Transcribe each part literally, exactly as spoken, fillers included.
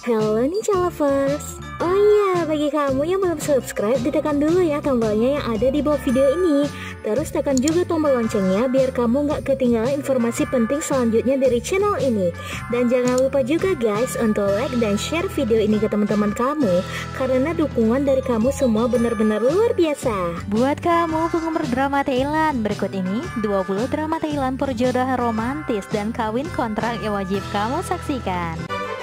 Hello Ninja Lovers. Oh iya, bagi kamu yang belum subscribe, ditekan dulu ya tombolnya yang ada di bawah video ini. Terus tekan juga tombol loncengnya biar kamu gak ketinggalan informasi penting selanjutnya dari channel ini. Dan jangan lupa juga guys untuk like dan share video ini ke teman-teman kamu, karena dukungan dari kamu semua benar-benar luar biasa. Buat kamu penggemar drama Thailand, berikut ini dua puluh drama Thailand perjodohan romantis dan kawin kontrak yang wajib kamu saksikan.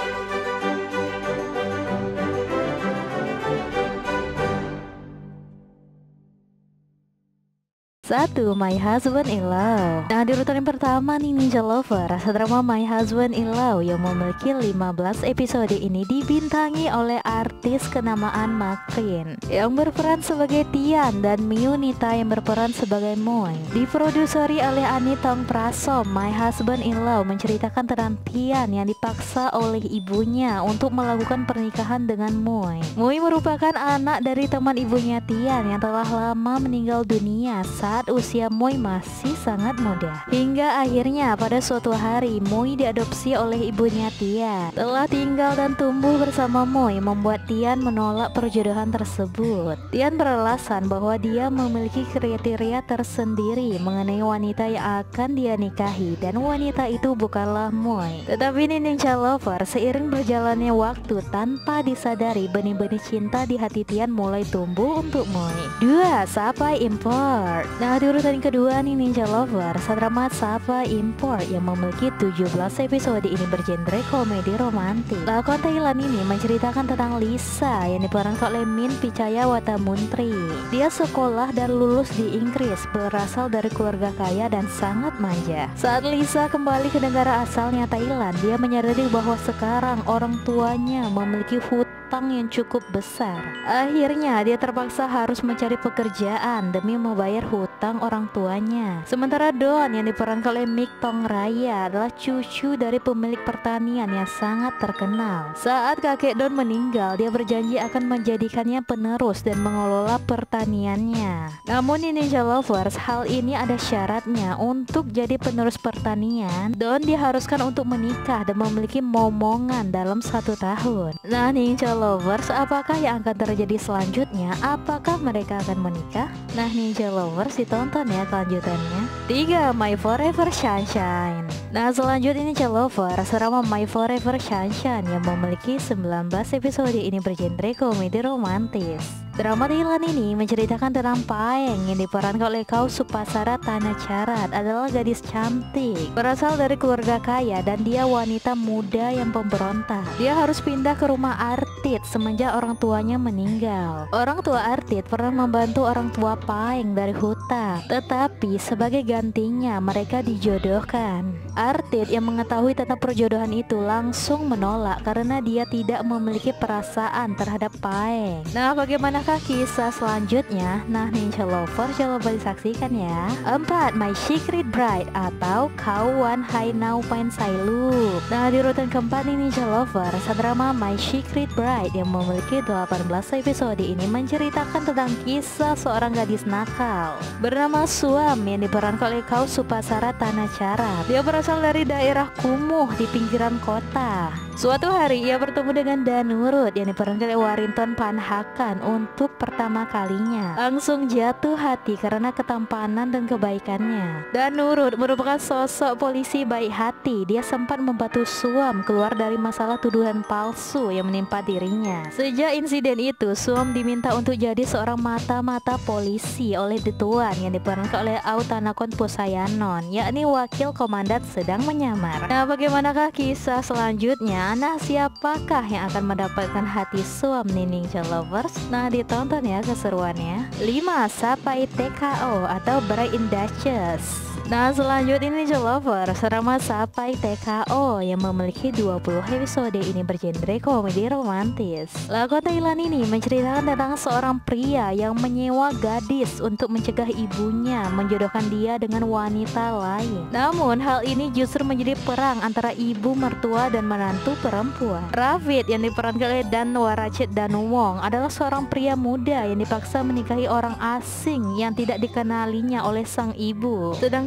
Satu. My Husband in Love. Nah, di urutan yang pertama nih Ninja Lover, rasa drama My Husband in Love yang memiliki lima belas episode ini dibintangi oleh artis kenamaan Makrin yang berperan sebagai Tian dan Miunita yang berperan sebagai Moy. Diproduseri oleh Ani Tong Prasom, My Husband in Love menceritakan tentang Tian yang dipaksa oleh ibunya untuk melakukan pernikahan dengan Moy. Moy merupakan anak dari teman ibunya Tian yang telah lama meninggal dunia saat Saat usia Moy masih sangat muda. Hingga akhirnya pada suatu hari Moy diadopsi oleh ibunya Tian. Telah tinggal dan tumbuh bersama Moy membuat Tian menolak perjodohan tersebut. Tian beralasan bahwa dia memiliki kriteria tersendiri mengenai wanita yang akan dia nikahi, dan wanita itu bukanlah Moy. Tetapi ini Ninja Lover, seiring berjalannya waktu tanpa disadari benih-benih cinta di hati Tian mulai tumbuh untuk Moy. Dua. Sapai Import. Nah, di urutan kedua nih Ninja Lover, drama Sapai Import yang memiliki tujuh belas episode ini bergenre komedi romantis. Lakon Thailand ini menceritakan tentang Lisa yang diperankan oleh Min Pichaya Watamuntri. Dia sekolah dan lulus di Inggris, berasal dari keluarga kaya dan sangat manja. Saat Lisa kembali ke negara asalnya Thailand, dia menyadari bahwa sekarang orang tuanya memiliki hutang yang cukup besar. Akhirnya dia terpaksa harus mencari pekerjaan demi membayar hutang orang tuanya. Sementara Don yang diperankan oleh Mik Tong Raya adalah cucu dari pemilik pertanian yang sangat terkenal. Saat kakek Don meninggal, dia berjanji akan menjadikannya penerus dan mengelola pertaniannya. Namun ini Ninja Lovers, hal ini ada syaratnya. Untuk jadi penerus pertanian, Don diharuskan untuk menikah dan memiliki momongan dalam satu tahun. Nah Ninja Lovers, apakah yang akan terjadi selanjutnya? Apakah mereka akan menikah? Nah Ninja Lovers, ditonton ya kelanjutannya. Tiga. My Forever Sunshine. Nah selanjutnya Ninja Lovers, drama My Forever Sunshine yang memiliki sembilan belas episode ini bergenre komedi romantis. Drama Thailand ini menceritakan tentang Paeng yang diperankan oleh Kau Supasara Tanacharat, adalah gadis cantik, berasal dari keluarga kaya dan dia wanita muda yang pemberontak. Dia harus pindah ke rumah Artit semenjak orang tuanya meninggal. Orang tua Artit pernah membantu orang tua Paeng dari hutang, tetapi sebagai gantinya mereka dijodohkan. Artit yang mengetahui tentang perjodohan itu langsung menolak karena dia tidak memiliki perasaan terhadap Paeng. Nah, bagaimana kisah selanjutnya? Nah Ninja Lover, jangan lupa disaksikan ya. Empat. My Secret Bride atau Kawan Hai Nau Pain Sai Lu. Nah di urutan keempat nih Ninja Lover, drama My Secret Bride yang memiliki delapan belas episode ini menceritakan tentang kisah seorang gadis nakal bernama Suam yang diperankan oleh Kau Supasara Tanacharat. Dia berasal dari daerah kumuh di pinggiran kota. Suatu hari ia bertemu dengan Danurut yang diperankan oleh Warinton Panhakan untuk pertama kalinya. Langsung jatuh hati karena ketampanan dan kebaikannya. Danurut merupakan sosok polisi baik hati. Dia sempat membantu Suam keluar dari masalah tuduhan palsu yang menimpa dirinya. Sejak insiden itu, Suam diminta untuk jadi seorang mata-mata polisi oleh Detuan yang diperankan oleh Autanakon Pusayanon, yakni wakil komandan sedang menyamar. Nah bagaimanakah kisah selanjutnya? Nah siapakah yang akan mendapatkan hati Suam nih Ninja Lovers? Nah ditonton ya keseruannya. Lima. Sapai T K O atau Bride in Duchess. Nah selanjutnya Ninja Lover, drama Sapai T K O yang memiliki dua puluh episode ini bergenre komedi romantis. Lakon Thailand ini menceritakan tentang seorang pria yang menyewa gadis untuk mencegah ibunya menjodohkan dia dengan wanita lain. Namun hal ini justru menjadi perang antara ibu mertua dan menantu perempuan. Rafid yang diperankan oleh Dan Warachet Danuwong adalah seorang pria muda yang dipaksa menikahi orang asing yang tidak dikenalinya oleh sang ibu. Sedangkan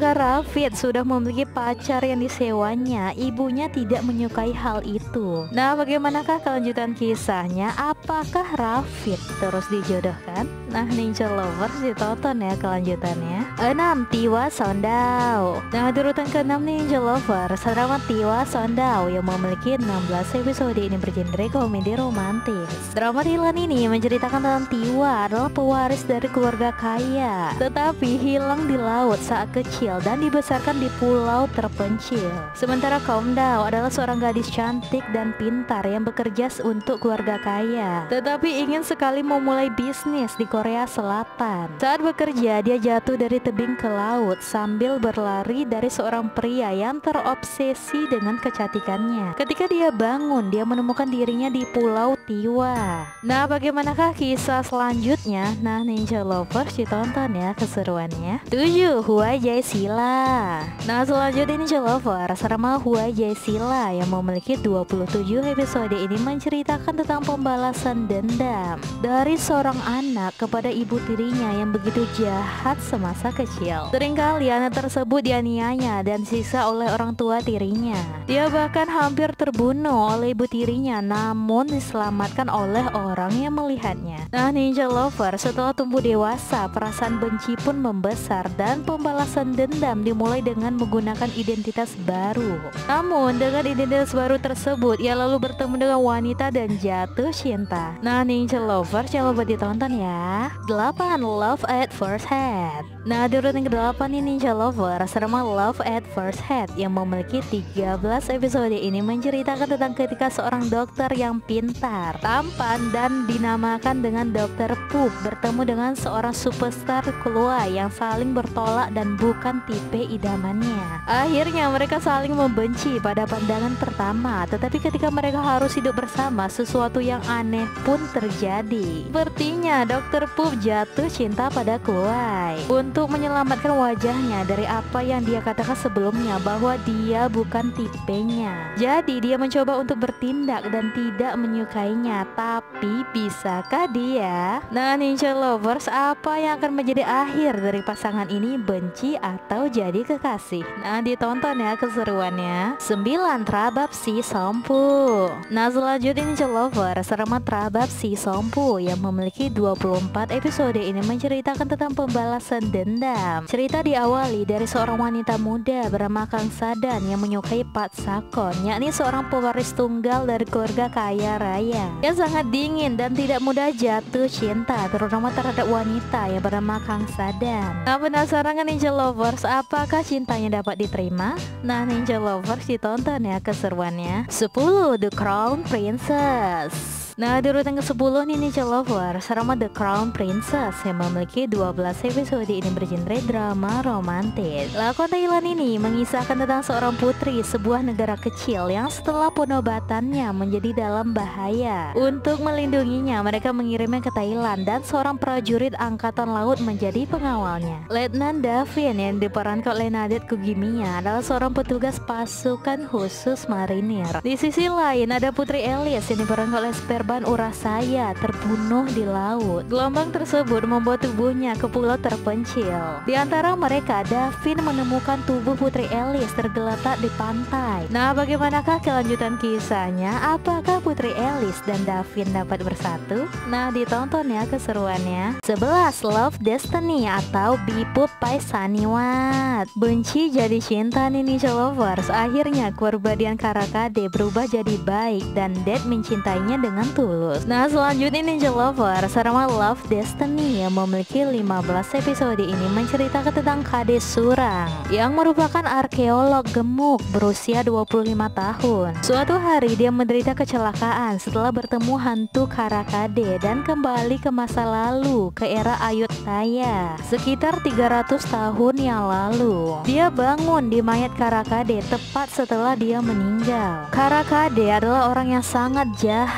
Ketika Rafid sudah memiliki pacar yang disewanya, ibunya tidak menyukai hal itu. Nah, bagaimanakah kelanjutan kisahnya? Apakah Rafid terus dijodohkan? Nah, Ninja Lovers, ditonton ya kelanjutannya. enam. Tiwa Sondao. Nah, di urutan keenam Ninja Lovers, drama Tiwa Sondao yang memiliki enam belas episode ini bergenre komedi romantis. Drama Thailand ini menceritakan tentang Tiwa adalah pewaris dari keluarga kaya, tetapi hilang di laut saat kecil dan dibesarkan di pulau terpencil. Sementara Komdao adalah seorang gadis cantik dan pintar yang bekerja untuk keluarga kaya, tetapi ingin sekali memulai bisnis di Korea Selatan. Saat bekerja, dia jatuh dari tebing ke laut sambil berlari dari seorang pria yang terobsesi dengan kecantikannya. Ketika dia bangun, dia menemukan dirinya di Pulau Tiwa. Nah, bagaimanakah kisah selanjutnya? Nah, Ninja Lovers, ditonton ya keseruannya. tujuh. Hua Jae Sila. Nah, selanjutnya Ninja Lovers, drama Hua Jae Sila yang memiliki dua puluh tujuh episode ini menceritakan tentang pembalasan dendam dari seorang anak kepada ibu tirinya yang begitu jahat semasa kecil. Seringkali anak tersebut dianiaya dan disiksa oleh orang tua tirinya. Dia bahkan hampir terbunuh oleh ibu tirinya, namun diselamatkan oleh orang yang melihatnya. Nah, Ninja Lovers, setelah tumbuh dewasa, perasaan benci pun membesar dan pembalasan dendam dimulai dengan menggunakan identitas baru. Namun dengan identitas baru tersebut, ia lalu bertemu dengan wanita dan jatuh cinta. Nah, Ninja Lovers, jangan lupa ditonton ya. delapan. Love at First Sight. Nah, di urutan kedelapan ini Ninja Lovers, drama Love at First Sight yang memiliki tiga belas episode ini menceritakan tentang ketika seorang dokter yang pintar, tampan dan dinamakan dengan Dokter Pup bertemu dengan seorang superstar keluar yang saling bertolak dan bukan tipe idamannya. Akhirnya mereka saling membenci pada pandangan pertama, tetapi ketika mereka harus hidup bersama, sesuatu yang aneh pun terjadi. Sepertinya Dokter Pup jatuh cinta pada Kuai untuk menyelamatkan wajahnya dari apa yang dia katakan sebelumnya bahwa dia bukan tipenya. Jadi dia mencoba untuk bertindak dan tidak menyukainya, tapi bisakah dia? Nah, Ninja Lovers, apa yang akan menjadi akhir dari pasangan ini, benci atau jadi kekasih? Nah, ditonton ya keseruannya. sembilan. Trabab Si Sompu. Nah, selanjutnya Ninja Lovers, drama Trabab Si Sompu yang memiliki dua puluh empat episode ini menceritakan tentang pembalasan dendam. Cerita diawali dari seorang wanita muda bernama Kang Sadan yang menyukai Pat Sakon, yakni seorang pewaris tunggal dari keluarga kaya raya yang sangat dingin dan tidak mudah jatuh cinta, terutama terhadap wanita yang bernama Kang Sadan. Nah, penasaran kan Ninja Lovers, apakah cintanya dapat diterima? Nah, Ninja Lovers, ditonton ya keseruannya. sepuluh. The Crown Princess. Nah, di urutan ke sepuluh nih Ninja Lovers, drama The Crown Princess yang memiliki dua belas episode ini bergenre drama romantis. Lakon Thailand ini mengisahkan tentang seorang putri sebuah negara kecil yang setelah penobatannya menjadi dalam bahaya. Untuk melindunginya, mereka mengirimnya ke Thailand dan seorang prajurit angkatan laut menjadi pengawalnya. Letnan Davin yang diperankan oleh Nadette Kugimiya adalah seorang petugas pasukan khusus marinir. Di sisi lain ada Putri Elis yang diperankan oleh Sper Ban Urasaya terbunuh di laut. Gelombang tersebut membawa tubuhnya ke pulau terpencil. Di antara mereka, Davin menemukan tubuh Putri Elis tergeletak di pantai. Nah, bagaimanakah kelanjutan kisahnya? Apakah Putri Elis dan Davin dapat bersatu? Nah, ditonton ya keseruannya. sebelas. Love Destiny atau Bipup Pai Saniwat. Benci jadi cinta nih Ninja Lovers. Akhirnya kepribadian Karakade berubah jadi baik dan Dead mencintainya dengan tulus. Nah, selanjutnya Ninja Lovers, drama Love Destiny yang memiliki lima belas episode ini menceritakan tentang Kade Surang yang merupakan arkeolog gemuk berusia dua puluh lima tahun. Suatu hari dia menderita kecelakaan setelah bertemu hantu Karakade dan kembali ke masa lalu, ke era Ayutthaya sekitar tiga ratus tahun yang lalu. Dia bangun di mayat Karakade tepat setelah dia meninggal. Karakade adalah orang yang sangat jahat dan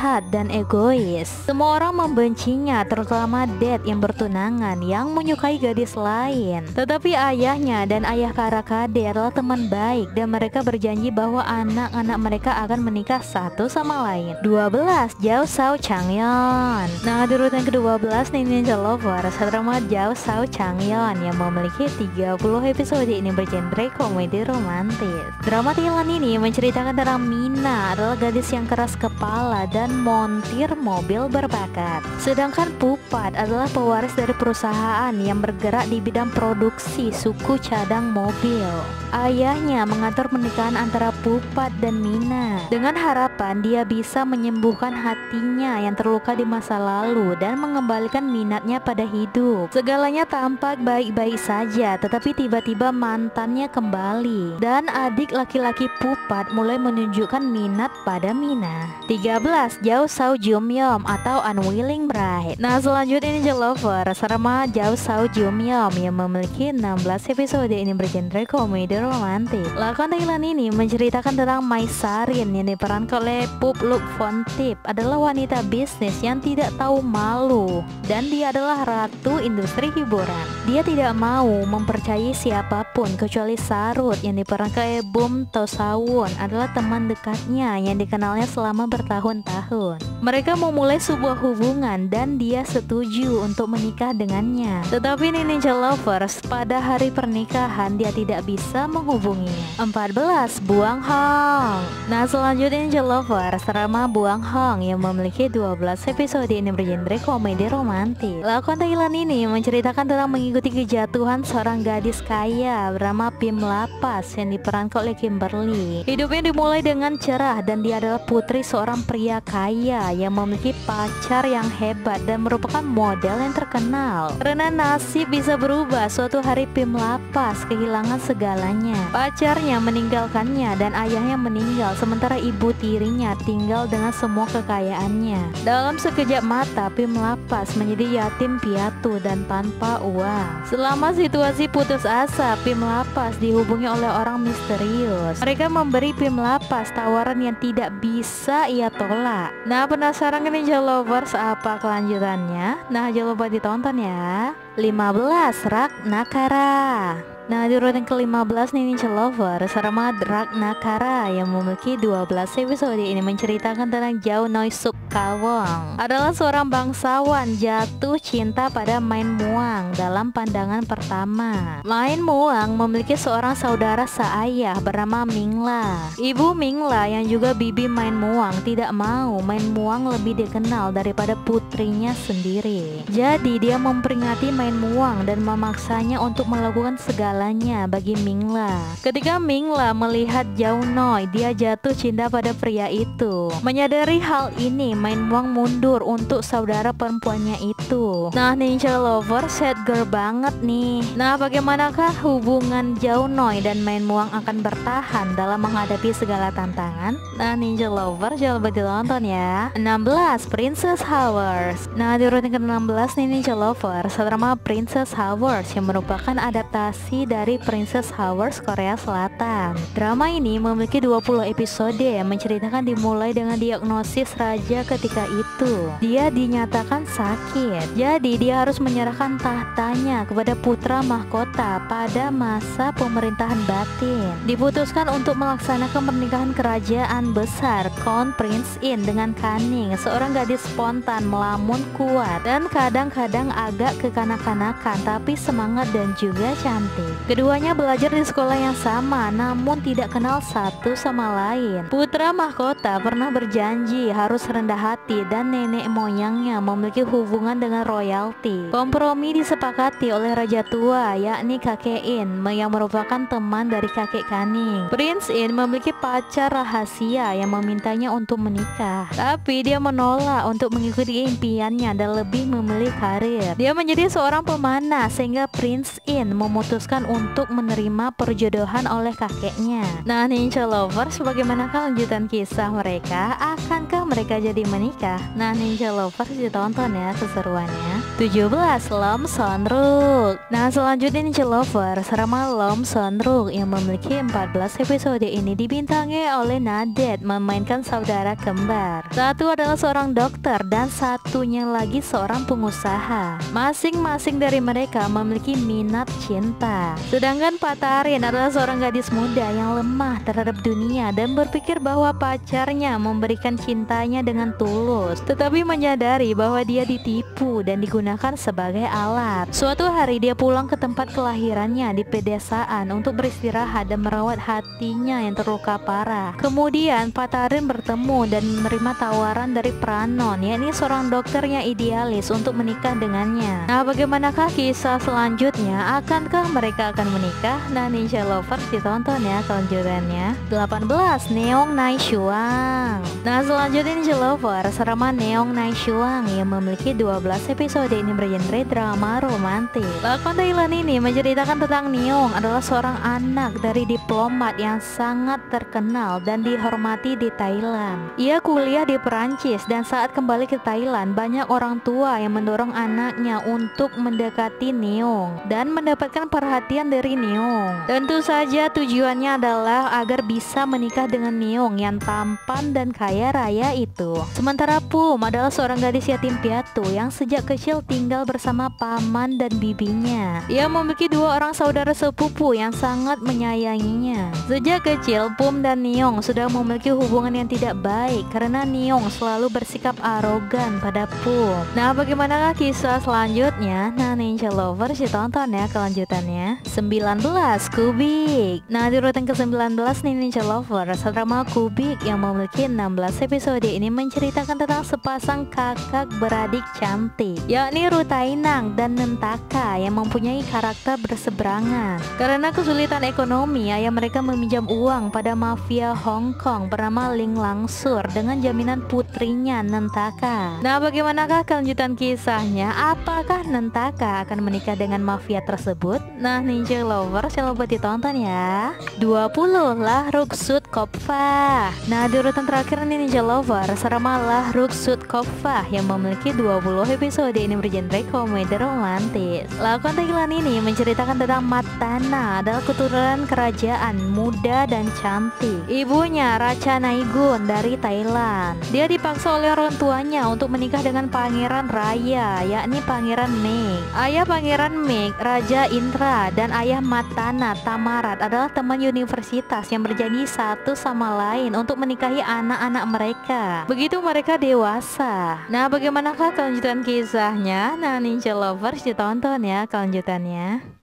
dan egois. Semua orang membencinya, terutama Dad yang bertunangan yang menyukai gadis lain. Tetapi ayahnya dan ayah Kara Kade adalah teman baik dan mereka berjanji bahwa anak-anak mereka akan menikah satu sama lain. dua belas. Jao Sao Changyeon. Nah, di urutan kedua belas nih Ninja Lovers, drama Jao Sao Changyeon yang memiliki tiga puluh episode ini bergenre komedi romantis. Drama Thailand ini menceritakan tentang Mina adalah gadis yang keras kepala dan montir mobil berbakat. Sedangkan Pupat adalah pewaris dari perusahaan yang bergerak di bidang produksi suku cadang mobil. Ayahnya mengatur pernikahan antara Pupat dan Mina dengan harapan dia bisa menyembuhkan hatinya yang terluka di masa lalu dan mengembalikan minatnya pada hidup. Segalanya tampak baik-baik saja, tetapi tiba-tiba mantannya kembali dan adik laki-laki Pupat mulai menunjukkan minat pada Mina. tiga belas. Jao Sao Jumyeom atau Unwilling Bride. Nah, selanjutnya ini Lovers, drama Jao Sao Jumyeom yang memiliki enam belas episode ini bergenre komedi romantis. Lakon Thailand ini menceritakan tentang Mai Sarin yang diperankan oleh Pup Luk Fontip, adalah wanita bisnis yang tidak tahu malu dan dia adalah ratu industri hiburan. Dia tidak mau mempercayai siapapun kecuali Sarut yang diperankan oleh Bum Tosawon, adalah teman dekatnya yang dikenalnya selama bertahun-tahun. Mereka memulai sebuah hubungan dan dia setuju untuk menikah dengannya. Tetapi Ninja Lovers, pada hari pernikahan dia tidak bisa menghubunginya. empat belas. Buang Hong. Nah, selanjutnya Ninja Lovers, drama Buang Hong yang memiliki dua belas episode ini bergenre komedi romantis. Lakon Thailand ini menceritakan tentang mengikuti kejatuhan seorang gadis kaya bernama Pim Lapas yang diperankan oleh Kimberly. Hidupnya dimulai dengan cerah dan dia adalah putri seorang pria kaya yang memiliki pacar yang hebat dan merupakan model yang terkenal. Karena nasib bisa berubah, suatu hari Pim Lapas kehilangan segalanya. Pacarnya meninggalkannya dan ayahnya meninggal, sementara ibu tirinya tinggal dengan semua kekayaannya. Dalam sekejap mata, Pim Lapas menjadi yatim piatu dan tanpa uang. Selama situasi putus asa, Pim Lapas dihubungi oleh orang misterius. Mereka memberi Pim Lapas tawaran yang tidak bisa ia tolak. Nah, penasaran kan Ninja Lovers apa kelanjutannya? Nah, jangan lupa ditonton ya. lima belas. Ragnakara. Nah, di urutan ke lima belas nih Ninja Lovers, drama Ragnakara yang memiliki dua belas episode ini menceritakan tentang Jao Noi Suk Kawong, adalah seorang bangsawan jatuh cinta pada Main Muang dalam pandangan pertama. Main Muang memiliki seorang saudara seayah bernama Mingla. Ibu Mingla yang juga bibi Main Muang tidak mau Main Muang lebih dikenal daripada putrinya sendiri. Jadi dia memperingati Main Muang dan memaksanya untuk melakukan segala bagi Mingla. Ketika Mingla melihat Jao Noi, dia jatuh cinta pada pria itu. Menyadari hal ini, Main Muang mundur untuk saudara perempuannya itu. Nah, Ninja Lover sad girl banget nih. Nah, bagaimanakah hubungan Jao Noi dan Main Muang akan bertahan dalam menghadapi segala tantangan? Nah, Ninja Lover jangan lupa ditonton ya. enam belas. Princess Hours. Nah, di urutan ke enam belas nih Ninja Lover, drama Princess Hours yang merupakan adaptasi dari Princess Hours Korea Selatan. Drama ini memiliki dua puluh episode yang menceritakan dimulai dengan diagnosis raja ketika itu. Dia dinyatakan sakit, jadi dia harus menyerahkan tahtanya kepada putra mahkota pada masa pemerintahan batin. Diputuskan untuk melaksanakan pernikahan kerajaan besar Crown Prince In dengan Kaning, seorang gadis spontan, melamun, kuat, dan kadang-kadang agak kekanak-kanakan tapi semangat dan juga cantik. Keduanya belajar di sekolah yang sama namun tidak kenal satu sama lain. Putra mahkota pernah berjanji harus rendah hati dan nenek moyangnya memiliki hubungan dengan royalty. Kompromi disepakati oleh raja tua yakni kakek In yang merupakan teman dari kakek Kaning. Prince In memiliki pacar rahasia yang memintanya untuk menikah, tapi dia menolak untuk mengikuti impiannya dan lebih memilih karir. Dia menjadi seorang pemanah sehingga Prince In memutuskan memutuskan untuk menerima perjodohan oleh kakeknya. Nah Ninja Lovers, bagaimana kelanjutan kisah mereka? Akankah mereka jadi menikah? Nah Ninja Lovers, ditonton ya keseruannya. tujuh belas Lam Sonruk. Nah selanjutnya Ninja Lovers, drama Lam Sonruk yang memiliki empat belas episode ini dibintangi oleh Nadet memainkan saudara kembar. Satu adalah seorang dokter dan satunya lagi seorang pengusaha. Masing-masing dari mereka memiliki minat cinta. Sedangkan Patarin adalah seorang gadis muda yang lemah terhadap dunia dan berpikir bahwa pacarnya memberikan cintanya dengan tulus, tetapi menyadari bahwa dia ditipu dan digunakan sebagai alat. Suatu hari dia pulang ke tempat kelahirannya di pedesaan untuk beristirahat dan merawat hatinya yang terluka parah. Kemudian Patarin bertemu dan menerima tawaran dari Pranon, yakni seorang dokter yang idealis, untuk menikah dengannya. Nah bagaimanakah kisah selanjutnya? Akankah mereka akan menikah? Nah Ninja Lovers, ditonton ya kelanjutannya. delapan belas Neong Naishuang. Nah selanjutnya Ninja Lovers, drama Neong Naishuang yang memiliki dua belas episode ini bergenre drama romantis. Lakon Thailand ini menceritakan tentang Neong adalah seorang anak dari diplomat yang sangat terkenal dan dihormati di Thailand. Ia kuliah di Perancis dan saat kembali ke Thailand banyak orang tua yang mendorong anaknya untuk mendekati Neong dan mendapatkan perhatian dari Neong. Tentu saja tujuannya adalah agar bisa menikah dengan Neong yang tampan dan kaya raya itu. Sementara Pum adalah seorang gadis yatim piatu yang sejak kecil tinggal bersama paman dan bibinya. Ia memiliki dua orang saudara sepupu yang sangat menyayanginya. Sejak kecil Pum dan Neong sudah memiliki hubungan yang tidak baik karena Neong selalu bersikap arogan pada Pum. Nah bagaimanakah kisah selanjutnya? Nah Ninja Lovers, ditonton ya kelanjutannya. sembilan belas Kubik. Nah di urutan ke sembilan belas nih Ninja Lovers, drama Kubik yang memiliki enam belas episode ini menceritakan tentang sepasang kakak beradik cantik, yakni Rutainang dan Nentaka yang mempunyai karakter berseberangan. Karena kesulitan ekonomi, ayah mereka meminjam uang pada mafia Hong Kong bernama Ling Langsur dengan jaminan putrinya Nentaka. Nah bagaimanakah kelanjutan kisahnya? Apakah Nentaka akan menikah dengan mafia tersebut? Nah Ninja Lovers, jangan lupa ditonton ya. dua puluh lah Ruksut Kopfah. Nah di urutan terakhir nih Ninja Lovers, drama lah Ruksut Kopfah yang memiliki dua puluh episode ini bergenre komedi romantis. Lakon Thailand ini menceritakan tentang Matana adalah keturunan kerajaan muda dan cantik. Ibunya Raja Naigun dari Thailand. Dia dipaksa oleh orang tuanya untuk menikah dengan Pangeran Raya, yakni Pangeran Meg. Ayah Pangeran Meg, Raja Indra, dan ayah Matana, Tamarat, adalah teman universitas yang berjanji satu sama lain untuk menikahi anak-anak mereka begitu mereka dewasa. Nah bagaimanakah kelanjutan kisahnya? Nah Ninja Lovers, ditonton ya kelanjutannya.